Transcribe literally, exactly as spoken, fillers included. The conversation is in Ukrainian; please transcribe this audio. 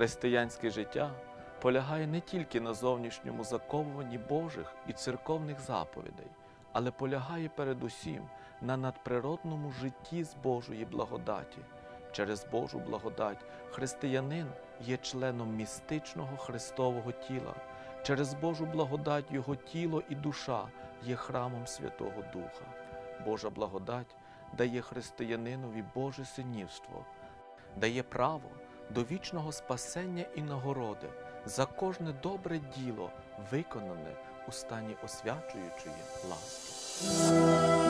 Християнське життя полягає не тільки на зовнішньому заковуванні Божих і церковних заповідей, але полягає передусім на надприродному житті з Божої благодаті. Через Божу благодать християнин є членом містичного Христового тіла. Через Божу благодать його тіло і душа є храмом Святого Духа. Божа благодать дає християнинові Боже синівство, дає право до вічного спасення і нагороди за кожне добре діло, виконане у стані освячуючої ласки.